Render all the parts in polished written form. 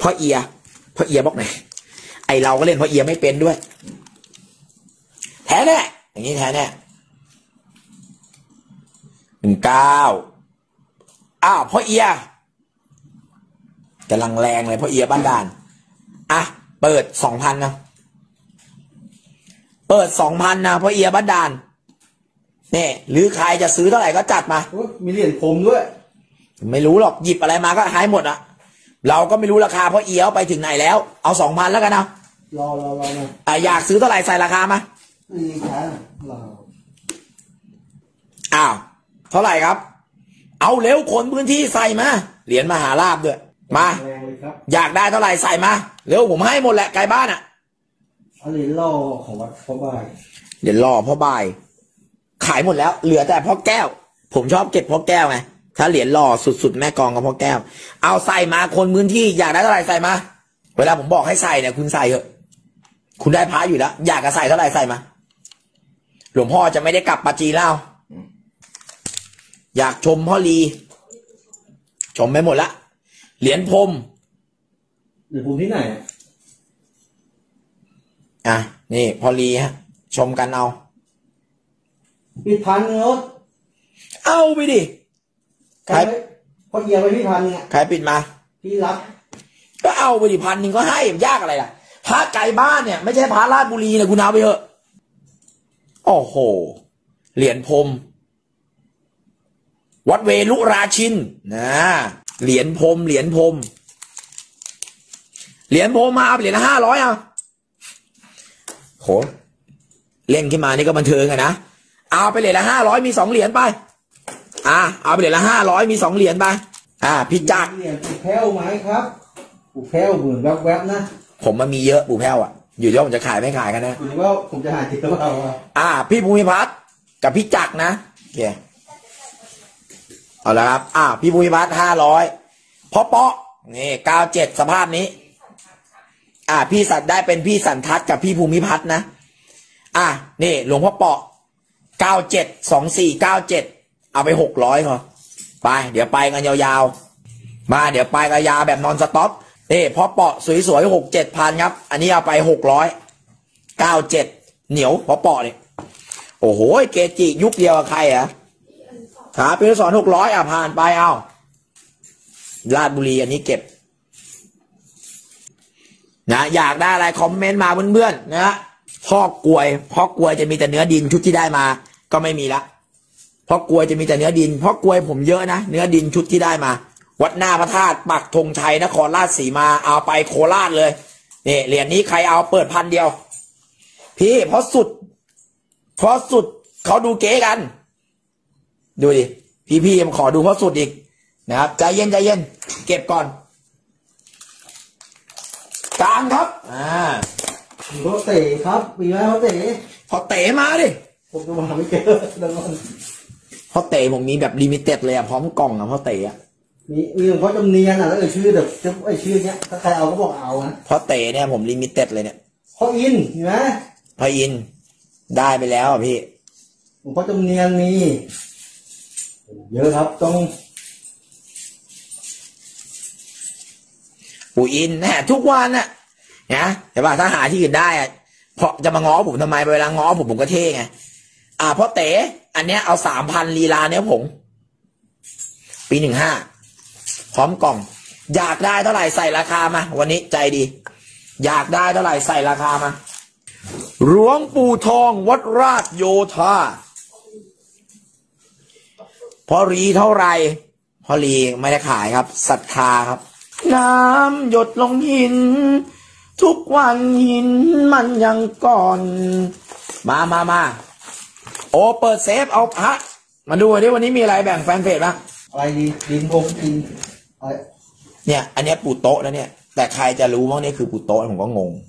พ่อเอียบอกไหนไอเราก็เล่นพ่อเอียไม่เป็นด้วยแท้แน่อย่างนี้แท้แน่19อ้าวพ่อเอียกำลังแรงเลยพ่อเอียบ้านด่านอ่ะเปิด 2,000 นะเปิด 2,000 นะพ่อเอียบ้านด่านนี่หรือใครจะซื้อเท่าไหร่ก็จัดมามีเหรียญผมด้วยไม่รู้หรอกหยิบอะไรมาก็หายหมดอ่ะเราก็ไม่รู้ราคาพ่อเอียไปถึงไหนแล้วเอา 2,000 แล้วกันนะรออยากซื้อเท่าไหร่ใส่ราคามาอ้าวเท่าไหร่ครับเอาเร็วคนพื้นที่ใส่มาเหรียญมหาลาภด้วยมาอยากได้เท่าไหร่ใส่มาเร็วผมให้หมดแหละไกลบ้านอ่ะเหรียญล่อของวัดพ่อบ่ายเหรียญล่อพ่อบ่ายขายหมดแล้วเหลือแต่พ่อแก้วผมชอบเก็บพ่อแก้วไงถ้าเหรียญล่อสุดๆแม่กองกับพ่อแก้วเอาใส่มาคนพื้นที่อยากได้เท่าไหร่ใส่มาเวลาผมบอกให้ใส่เนี่ยคุณใส่เถอะคุณได้พระอยู่แล้วอยากจะใส่เท่าไหร่ใส่มาหลวงพ่อจะไม่ได้กลับปาจีนแล้วอยากชมพ่อลีชมไปหมดละเหรียญพรมที่ไหนอ่ะนี่พ่อลีฮะชมกันเอาพี่พันเนาะเอาไปดิใครพอเยียไปพี่พันเนี่ยใครปิดมาพี่รับก็เอาไปดิ1,000ก็ให้ยากอะไรล่ะพระไก่บ้านเนี่ยไม่ใช่พระราชบุรีนะคุณเอาไปเถอะโอ้โหเหรียญพรมวัดเวลุราชินนะเหรียญพรมมาเอาเหรียญละ500เอาโหเล่นขึ้นมานี่ก็บันเทิงนะเอาไปเหรียญละ500มี2เหรียญไปเอาไปเหรียญละ500มี2เหรียญไปพี่จักรเหรียญปู่แพ้วไหมครับปู่แพ้วเหมือนแวบๆนะผมมันมีเยอะปู่แพ้วอยู่ที่ว่าผมจะขายไม่ขายกันนะคุณว่าผมจะหาจริงหรือเปล่าพี่ภูมิพัฒน์กับพี่จักรนะโอเคเอาละครับพี่ภูมิพัฒน์500พ่อเปาะนี่97สภาพนี้พี่สัตว์ได้เป็นพี่สันทัศน์กับพี่ภูมิพัฒน์นะนี่หลวงพ่อเปาะ972497เอาไป600พอไปเดี๋ยวไปกันยาวๆมาเดี๋ยวไปกันยาวแบบนอนสต็อปนี่พอเปาะสวยๆ6-7,000ครับอันนี้เอาไป697เหนียวพอเปาะนี่โอ้โหเกจิยุคเดียวกับใครครับเป็นสอน600ผ่านไปเอาราชบุรีอันนี้เก็บนะอยากได้อะไรคอมเมนต์มาเพื่อนๆนะพ่อกลวยจะมีแต่เนื้อดินชุดที่ได้มาก็ไม่มีละพ่อกลวยจะมีแต่เนื้อดินพ่อกลวยผมเยอะนะเนื้อดินชุดที่ได้มาวัดหน้าพระธาตุปักธงชัยนครราชสีมาเอาไปโคราชเลยนี่เหรียญนี้ใครเอาเปิด1,000พี่เพราะสุดเขาดูเก๋กันดูดิพี่ขอดูเพราะสุดอีกนะครับใจเย็นเก็บก่อนกลางครับพ่อเต๋ครับมีไหมพ่อเต๋พอเต๋มาดิผมจะมาไม่เจอพ่อเต๋ผมมีแบบลิมิเต็ดเลยพร้อมกล่องพ่อเต๋มีหลวงพ่อจำเนียนแล้วชื่อแบบชื่อเนี้ยถ้าใครเอาก็บอกเอานะพ่อเต๋เนี่ยผมลิมิเต็ดเลยเนี่ยพ่ออินเห็นไหมพ่ออินได้ไปแล้วพี่หลวงพ่อจำเนียนมีเยอะครับต้องปู่อินนะทุกวันน่ะนะแต่ว่าถ้าหาที่อื่นได้เพราะจะมาง้อผมทำไมเวลาง้อผมก็เท่ไงพ่อเต๋อันเนี้ยเอา3,000ลีลาเนี้ยผมปี15พร้อมกล่องอยากได้เท่าไหร่ใส่ราคามาวันนี้ใจดีอยากได้เท่าไหร่ใส่ราคามาหลวงปู่ทองวัดราชโยธาพอรีเท่าไหร่พอรีไม่ได้ขายครับศรัทธาครับน้ำหยดลงหินทุกวันหินมันยังก่อนมาโอ้เปิดเซฟเอาพระมาดูดิวันนี้มีอะไรแบ่งแฟนเพจบ้างอะไรดีดินพงดินอะไรเนี่ยอันนี้ปูโต๊ะแล้วเนี่ยแต่ใครจะรู้ว่านี่คือปูโต๊ะผมก็งง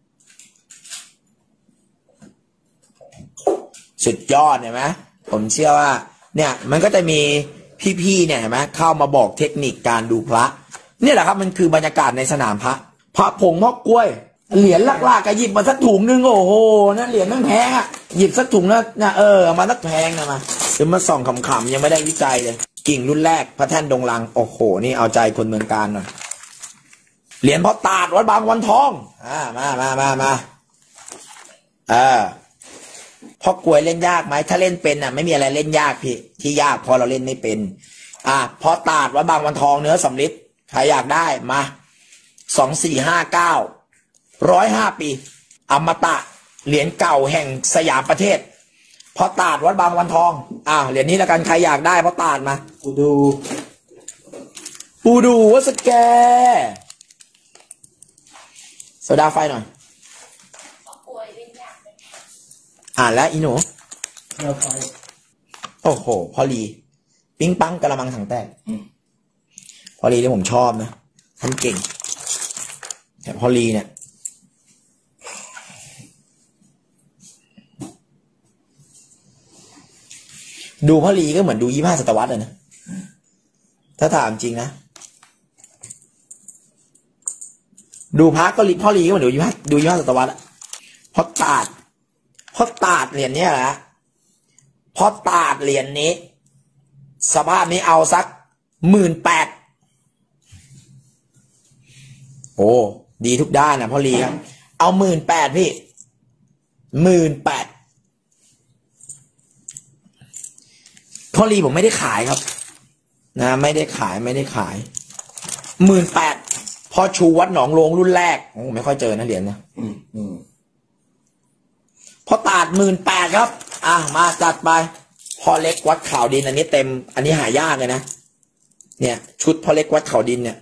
สุดยอดเห็นไหมผมเชื่อว่าเนี่ยมันก็จะมีพี่ๆเนี่ยเห็นไหมเข้ามาบอกเทคนิคการดูพระนี่แหละครับมันคือบรรยากาศในสนามพระผงพ่อกล้วยเหรียญลากๆก็หยิบมาสักถุงนึงโอ้โหนั่นเหรียญนั่งแพงหยิบสักถุงนะเอามาสักแพงนะมาคือมาส่องขำๆยังไม่ได้วิจัยเลยกิ่งรุ่นแรกพระแท่นดงลังโอ้โหนี่เอาใจคนเมืองการหน่อยเหรียญพ่อตาดวัดบางวันทองมาพ่อกลวยเล่นยากไหมถ้าเล่นเป็นไม่มีอะไรเล่นยากพี่ที่ยากพอเราเล่นไม่เป็นพ่อตาดวัดบางวันทองเนื้อสำริดใครอยากได้มา2459 105 ปีอมตะเหรียญเก่าแห่งสยามประเทศพ่อตาดวัดบางวันทองเหรียญนี้ละกันใครอยากได้พ่อตาดมาปูดูวัดสแกโซดาไฟหน่อยแล้วอีหนูโอ้โหพอลีปิ้งปังกระมังถังแตกพอลีที่ผมชอบนะท่านเก่งแต่พอลีเนี่ยดูพอลีก็เหมือนดู25 ศตวรรษเลยนะถ้าถามจริงนะดูพระก็พ่อลีก็เหมือนดู25 ศตวรรษพอตาดเหรียญนี้แหละพอตาดเหรียญนี้สภาพนี้เอาสัก18,000โอ้ดีทุกด้านนะพ่อลีครับเอา18,000พี่พ่อลีผมไม่ได้ขายครับนะไม่ได้ขาย18,000พอชูวัดหนองโลงรุ่นแรกโอ้ไม่ค่อยเจอนะเหรียญนะพอตาด18,000ครับมาจัดไปพอเล็กวัดเขาดินอันนี้เต็มอันนี้หายากเลยนะเนี่ยชุดพอเล็กวัดเขาดินเนี่ย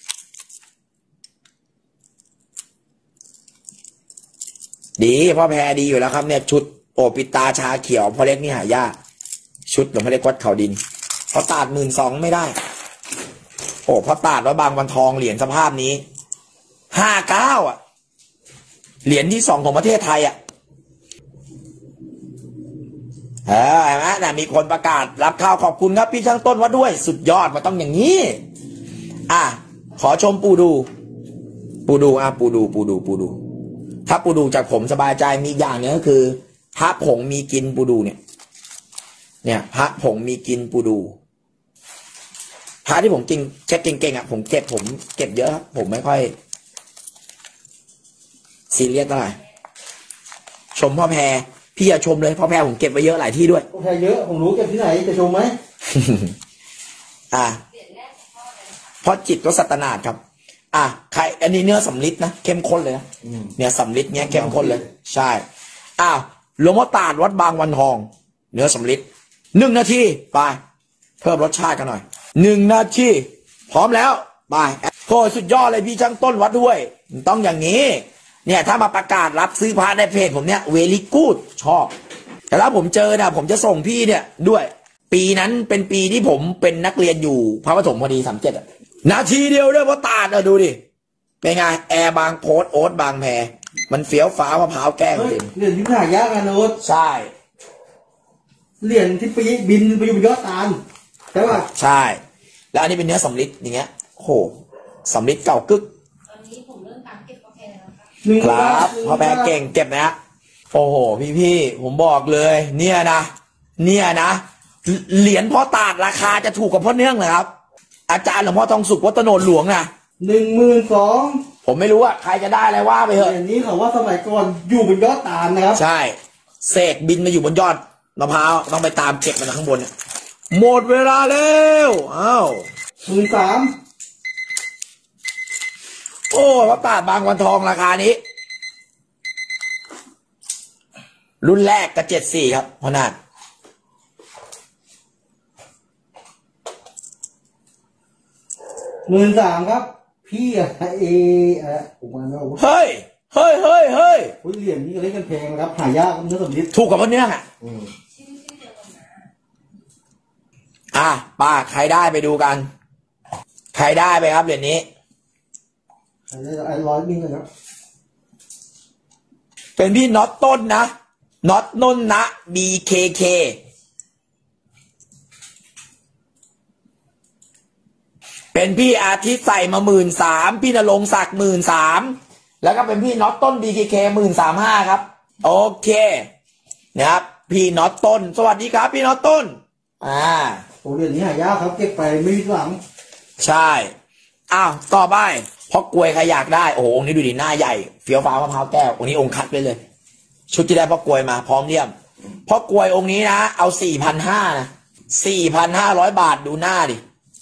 ดีพ่อแพรดีอยู่แล้วครับเนี่ยชุดโอปิตาชาเขียวพอเล็กนี่หายากชุดหลวงพ่อเล็กวัดเขาดินพอตาด12,000ไม่ได้โอ้พอตาดวัดบางวันทองเหรียญสภาพนี้59เหรียญที่2ของประเทศไทยเห็นไหมนะมีคนประกาศรับข้าวขอบคุณครับพี่ช่างต้นวัดด้วยสุดยอดมาต้องอย่างนี้ขอชมปูดูปูดูถ้าปูดูจากผมสบายใจมีอย่างนึงก็คือพระผงมีกินปูดูเนี่ยพระผงมีกินปูดูพระที่ผมกินเช็คเก่งๆผมเก็บเยอะครับผมไม่ค่อยซีเรียสเท่าไหร่ชมพ่อแพรพี่อย่าชมเลยพ่อแพรผมเก็บไว้เยอะหลายที่ด้วยพ่อแพรเยอะผมรู้เก็บที่ไหนจะชมไหมพ่อจิตรสตนาถครับใครอันนี้เนื้อสำลิดนะเข้มข้นเลยนะเนี่ยสำลิดเนี้ยเข้มข้นเลยใช่หลวงพ่อตาดวัดบางวันทองเนื้อสำลิด1 นาทีไปเพิ่มรสชาติกันหน่อย1 นาทีพร้อมแล้วไปโอ้สุดยอดเลยพี่ช่างต้นวัดด้วยต้องอย่างนี้เนี่ยถ้ามาประกาศรับซื้อพระในเพจผมเนี่ยเวลิกูดชอบแต่ถ้าผมเจอนะผมจะส่งพี่เนี่ยด้วยปีนั้นเป็นปีที่ผมเป็นนักเรียนอยู่พระปฐมพอดี37นาทีเดียวด้วยเพราะตาดดูดิเป็นไงแอร์บางโพสโอ๊ตบางแพมันเฟี้ยวฟ้ามะพร้าวแก้งจริงเหรียญที่หายากกันโอ๊ตใช่เหรียญที่บินไปอยู่บนยอดตาลใช่ป่ะใช่แล้วอันนี้เป็นเนื้อสำลิดอย่างเงี้ยโหสำลิดเก่ากึกตอนนี้ผมเริ่มตามเก็บกาแฟแล้วครับพ่อแพรเก่งเก็บนะโอ้โหพี่ผมบอกเลยเนี่ยนะเหรียญพ่อตาดราคาจะถูกกว่าพ่อเนื่องเลยครับอาจารย์หลวงพ่อทองสุขวัดถนนหลวง 12,000 ผมไม่รู้ใครจะได้อะไรว่าไปเถอะอย่างนี้เขาว่าสมัยก่อนอยู่บนยอดตาลนะครับใช่เสกบินมาอยู่บนยอดมะพร้าวต้องไปตามเก็บมันข้างบนหมดเวลาแล้ว 13,000 โอ้พระตาดบางวันทองราคานี้รุ่นแรกกับ74ครับพ่อนาฏ 13,000ครับพี่ผมว่าเฮ้ยเหรียญนี้เล่นกันแพงนะครับหายากเนื้อสำลิดถูกกับพ่อเนื่องป้าใครได้ไปดูกันใครได้ไปครับเหรียญนี้ 100 มิลเลยครับเป็นพี่น็อตต้นนะน็อตนนนะ BKK เป็นพี่อาทิตย์ใส่มา13,000พี่ณรงค์ศักดิ์13,000แล้วก็เป็นพี่น็อตต้น BKK 13,500ครับโอเคนะครับพี่น็อตต้นสวัสดีครับพี่น็อตต้นโอ้เหรียญนี้หายากครับเก็บไปไม่ผิดหวังใช่ต่อไปเพราะกลวยใครอยากได้โอ้โหองค์นี้ดูดิหน้าใหญ่เฟี้ยวฟ้าวมะพร้าวแก้วองค์นี้องค์คัดไปเลย ชุดที่ได้พ่อกลวยมาพร้อมเลี่ยมพ่อกลวยองค์นี้นะเอา4,500นะ4,500 บาทดูหน้าดิ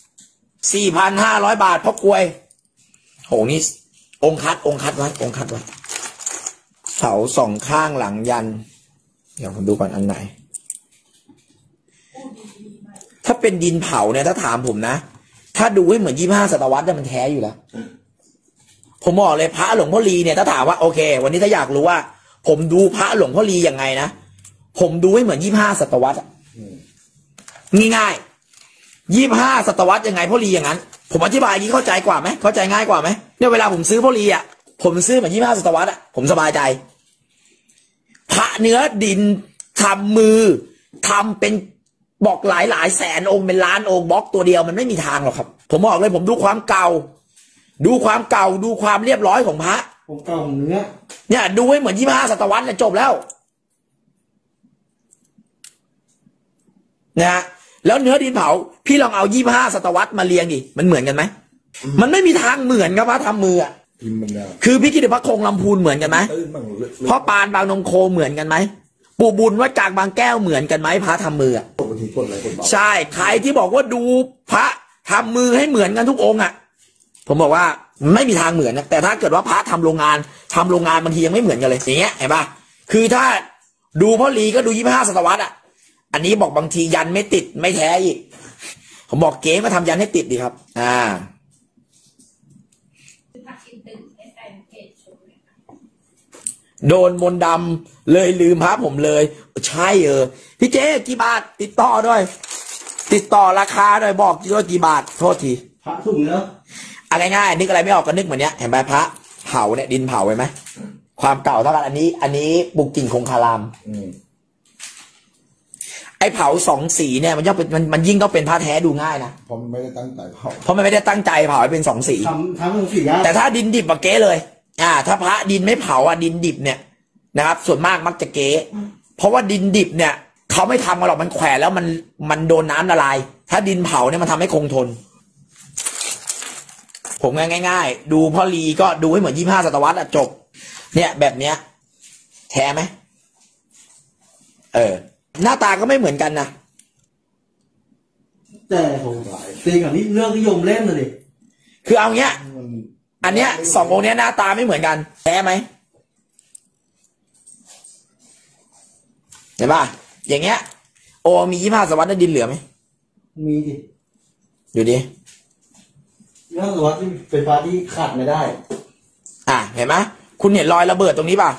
4,500 บาทพ่อกลวยโอ้นี่องค์คัดไว้องค์คัดไว้เสาสองข้างหลังยันเดี๋ยวผมดูก่อนอันไหนถ้าเป็นดินเผาเนี่ยถ้าถามผมนะถ้าดูให้เหมือน25 ศตวรรษเนี่ยมันแท้อยู่แล้วผมบอกเลยพระหลวงพ่อลีเนี่ยถ้าถามว่าโอเควันนี้ถ้าอยากรู้ว่าผมดูพระหลวงพ่อลียังไงนะผมดูให้เหมือน25 ศตวรรษง่าย25 ศตวรรษยังไงพ่อลีอย่างนั้นผมอธิบายอย่างนี้เข้าใจกว่าไหมเข้าใจง่ายกว่าไหมเนี่ยเวลาผมซื้อพ่อลีอ่ะผมซื้อเหมือน25 ศตวรรษอ่ะผมสบายใจพระเนื้อดินทำมือทำเป็นบอกหลายแสนองค์เป็นล้านองค์บล็อกตัวเดียวมันไม่มีทางหรอกครับผมบอกเลยผมดูความเก่าดูความเรียบร้อยของพระผมเก่าของเนื้อเนี่ยดูให้เหมือน25 ศตวรรษเนี่ยจบแล้วนะฮะแล้วเนื้อดินเผาพี่ลองเอา25 ศตวรรษมาเรียงดิมันเหมือนกันไหมมันไม่มีทางเหมือนครับพระทำมืออ่ะคือพี่คิดดูพระคงลำพูนเหมือนกันไหมพ่อปานบางนมโคเหมือนกันไหมปู่บุญวัดกลางบางแก้วเหมือนกันไหมพระทำมืออ่ะใช่ใครที่บอกว่าดูพระทำมือให้เหมือนกันทุกองค์อ่ะผมบอกว่าไม่มีทางเหมือนนะแต่ถ้าเกิดว่าพระทำโรงงานบางทียังไม่เหมือนกันเลยอย่างเงี้ยเห็นปะคือถ้าดูพ่อลีก็ดู25 ศตวรรษอ่ะอันนี้บอกบางทียันไม่ติดไม่แท้อีกผมบอกเก๋มาทำยันให้ติดดีครับโดนมนต์ดำเลยลืมพระผมเลยใช่พี่เจ๊กี่บาทติดต่อด้วยติดต่อราคาด้วยบอกด้วยกี่บาทโทษทีพระถุงเนอะอะไรง่ายนึกอะไรไม่ออกก็นึกเหมือนเนี้ยเห็นไหมพระเผาเนี่ยดินเผาไว้ไหมความเก่าเท่ากันอันนี้ปุกกิ่งคงคารามไอ้เผา2 สีเนี่ยมันยิ่งต้องเป็นพระแท้ดูง่ายนะเพราะมันไม่ได้ตั้งใจเผาให้เป็น2 สีทำ2 สีแต่ถ้าดินดิบอะเก๊เลยถ้าพระดินไม่เผาดินดิบเนี่ยนะครับส่วนมากมักจะเก๊เพราะว่าดินดิบเนี่ยเขาไม่ทำกันหรอกมันแขวนแล้วมันโดนน้ำละลายถ้าดินเผาเนี่ยมันทำให้คงทนผมง่ายๆดูพ่อลีก็ดูให้เหมือน25 ศตวรรษจบเนี่ยแบบเนี้ยแท้ไหมหน้าตาก็ไม่เหมือนกันนะแต่ผมตีกับนี่เรื่องนิยมเล่นเลยคือเอาเงี้ยอันเนี้ย2 องค์เนี้ยหน้าตาไม่เหมือนกันแท้ไหมเห็นป่ะอย่างเงี้ยโอมี25 ศตวรรษได้ดินเหลือไหมมีดิอยู่ดิ 25 ศตวรรษที่ไฟฟ้าที่ขาดไม่ได้เห็นไหมคุณเห็นรอยระเบิดตรงนี้ป่ะ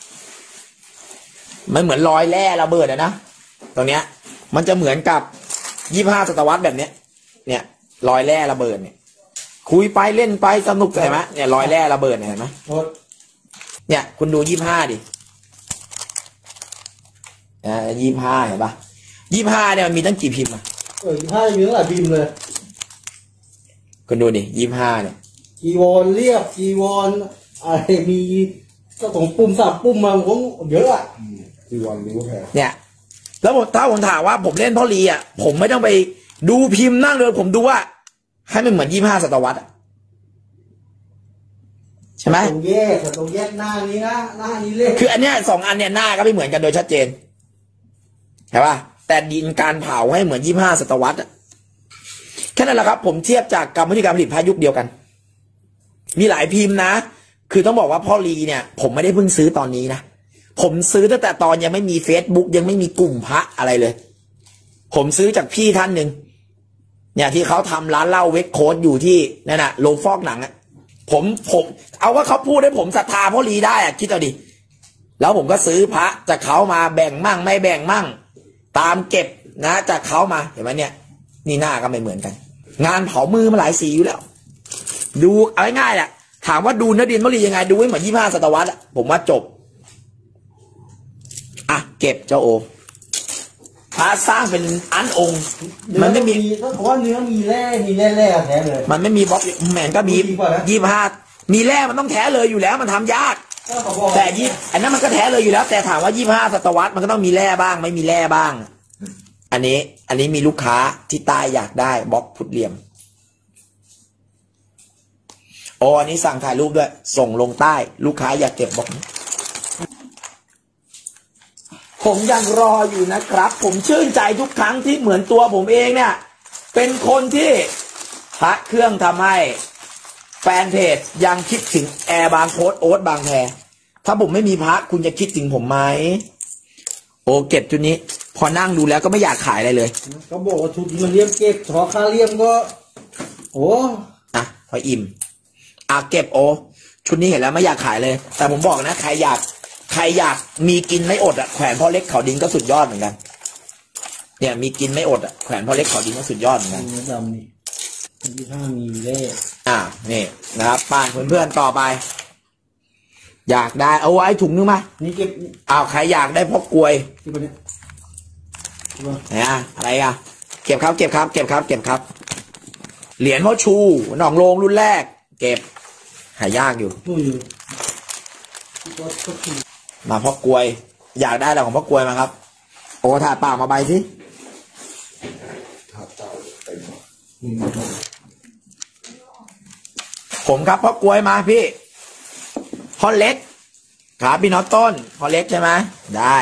มันเหมือนรอยแร่ระเบิดนะตรงเนี้ยมันจะเหมือนกับ25 ศตวรรษแบบเนี้ยเนี่ยรอยแร่ระเบิดเนี่ยคุยไปเล่นไปสนุกเห็นไหมเนี่ยรอยแร่ระเบิดเห็นไหมเนี่ยคุณดู25ดิ25เห็นป่ะ25เนี่ยมันมีตั้งกี่พิมพ์ 25มีตั้งหลายพิมพ์เลยคุณดูดิ25เนี่ยจีวรเรียบจีวรอะไรมี2 ปุ่ม3 ปุ่มมาผมเยอะจีวรนิ้วแพรเนี่ยแล้วถ้าผมถามว่าผมเล่นพ่อลีผมไม่ต้องไปดูพิมพ์นั่งเลยผมดูว่าให้มันเหมือน25 ศตวรรษใช่ไหมตรงแยกหน้านี้นะหน้านี้เลยคืออันเนี้ย2 อันเนี่ยหน้าก็ไม่เหมือนกันโดยชัดเจนใช่ป่ะแต่ดินการเผาให้เหมือน25 ศตวรรษแค่นั้นแหละครับผมเทียบจากกรรมวิธีการผลิตพระยุคเดียวกันมีหลายพิมพ์นะคือต้องบอกว่าพ่อลีเนี่ยผมไม่ได้เพิ่งซื้อตอนนี้นะผมซื้อตั้งแต่ตอนยังไม่มี Facebook ยังไม่มีกลุ่มพระอะไรเลยผมซื้อจากพี่ท่านหนึ่งเนี่ยที่เขาทำร้านเหล้าเวกโค้ดอยู่ที่นั่นน่ะโรงฟอกหนังผมเอาว่าเขาพูดให้ผมศรัทธาพ่อลีได้คิดเอาดิแล้วผมก็ซื้อพระจากเขามาแบ่งมั่งไม่แบ่งมั่งตามเก็บนะจากเขามาเห็นไหมเนี่ยนี่หน้าก็ไม่เหมือนกันงานเผามือมาหลายสีอยู่แล้วดูเอาง่ายๆแหละถามว่าดูเนื้อดินพ่อลียังไงดูให้เหมือน25 ศตวรรษผมว่าจบเก็บเจ้าโอพระสร้างเป็นอันองค์มันไม่มีเพราะว่าเนื้อมีแร่แท้เลยมันไม่มีบล็อกแหมนก็มี25มีแร่มันต้องแท้เลยอยู่แล้วมันทำยากแต่อันนั้นมันก็แท้เลยอยู่แล้วแต่ถามว่า25 ศตวรรษมันก็ต้องมีแร่บ้างไม่มีแร่บ้างอันนี้มีลูกค้าที่ใต้อยากได้บล็อกพุทธเหลี่ยมโอ้อันนี้สั่งถ่ายรูปด้วย ส่งลงใต้ลูกค้าอยากเก็บบอกผมยังรออยู่นะครับผมชื่นใจทุกครั้งที่เหมือนตัวผมเองเนี่ยเป็นคนที่พระเครื่องทำให้แฟนเพจยังคิดถึงแอร์บางโพสโอ๊ตบางแพถ้าผมไม่มีพระคุณจะคิดถึงผมไหมโอ้เก็บจุดนี้พอนั่งดูแล้วก็ไม่อยากขายอะไรเลยเขาบอกว่าชุดมันเลี่ยมเก็บเฉพาะค่าเลี่ยมก็โอ้อ่ะพออิ่มเก็บโอชุดนี้เห็นแล้วไม่อยากขายเลยแต่ผมบอกนะใครอยากมีกินไม่อดแขวนพ่อเล็กเขาดินก็สุดยอดเหมือนกันเนี่ยมีกินไม่อดแขวนพ่อเล็กเขาดินก็สุดยอดเหมือนกันเนื้อดำนี่ที่ห้ามีเล่นี่นะครับป้านเพื่อนๆต่อไปอยากได้เอาไว้ถุงนึงมานี่เก็บใครอยากได้พ่อกลวยที่ปะเนี่ยเนี่ยอะไรเก็บครับเหรียญพ่อชูหนองโลงรุ่นแรกเก็บหายากอยู่นู่นอยู่มาพ่อกลวยอยากได้อะไรของพ่อกลวยมาครับโอ้ถาดเปล่ามาใบสิถาดเต่าเต็มผมครับพ่อกลวยมาพี่พ่อเล็กครับพี่น็อตต้นพ่อเล็กใช่ไหมได้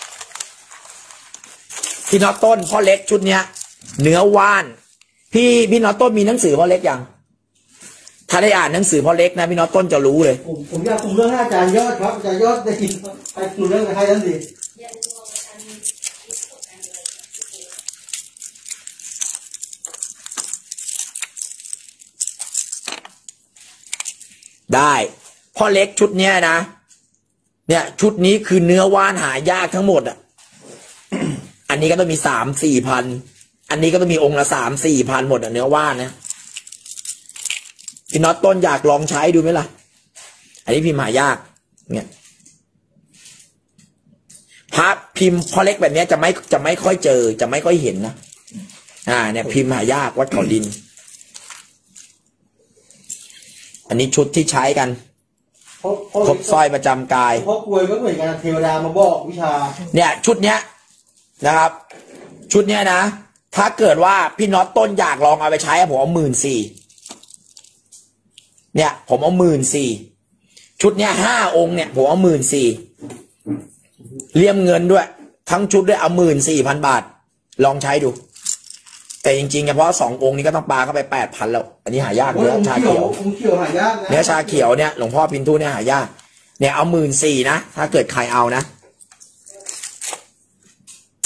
พี่น็อตต้นพ่อเล็กชุดเนี้ยเนื้อว่านพี่น็อตต้นมีหนังสือพ่อเล็กยังถ้าได้อ่านหนังสือพ่อเล็กนะพี่น็อตต้นจะรู้เลยผมอยากคุมเรื่องให้อาจารย์ยอดครับอาจารย์ยอดได้ยินไปคุมเรื่องกับใครนั่นดิอย่าลืมบอกอาจารย์มีประสบการณ์อะไรได้พ่อเล็กชุดเนี้ยนะเนี่ยชุดนี้คือเนื้อว่านหายากทั้งหมดอันนี้ก็ต้องมี3-4 พันอันนี้ก็ต้องมีองค์ละ3-4 พันหมดเนื้อว่านนะพี่น็อตต้นอยากลองใช้ดูไหมล่ะอันนี้พิมพ์หายากเนี่ยพระพิมพ์พ่อเล็กแบบนี้จะไม่ค่อยเจอจะไม่ค่อยเห็นนะเนี่ยพิมพ์หายากวัดเขาดินอันนี้ชุดที่ใช้กันครบสร้อยประจำกายเพราะกลวยก็เหมือนกันเทวดามาบอกวิชาเนี่ยชุดเนี้ยนะครับชุดเนี้ยนะถ้าเกิดว่าพี่น็อตต้นอยากลองเอาไปใช้ผมเอา14,000เนี่ยผมเอา14,000ชุดเนี้ย5 องค์เนี่ยผมเอา14,000เลี่ยมเงินด้วยทั้งชุดด้วยเอา14,000 บาทลองใช้ดูแต่จริงๆเฉพาะ2 องค์นี้ก็ต้องปาเข้าไป8,000แล้วอันนี้หายากเนื้อชาเขียวหายากนะเนื้อชาเขียวเนี่ยหลวงพ่อพินทุเนี่ยหายากเนี่ยเอา14,000นะถ้าเกิดใครเอานะ